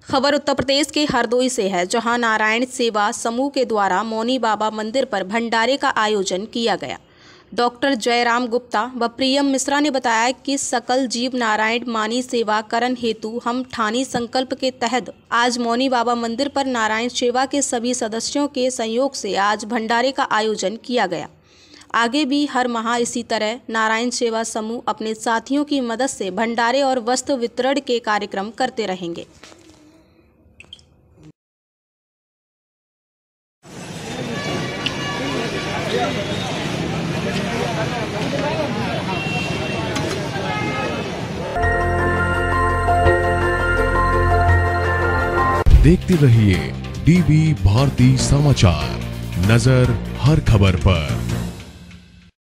खबर उत्तर प्रदेश के हरदोई से है, जहां नारायण सेवा समूह के द्वारा मौनी बाबा मंदिर पर भंडारे का आयोजन किया गया। डॉक्टर जयराम गुप्ता व प्रियम मिश्रा ने बताया कि सकल जीव नारायण मानी सेवा करण हेतु हम ठानी संकल्प के तहत आज मौनी बाबा मंदिर पर नारायण सेवा के सभी सदस्यों के सहयोग से आज भंडारे का आयोजन किया गया। आगे भी हर माह इसी तरह नारायण सेवा समूह अपने साथियों की मदद से भंडारे और वस्त्र वितरण के कार्यक्रम करते रहेंगे। देखते रहिए डीवी भारती समाचार, नजर हर खबर पर।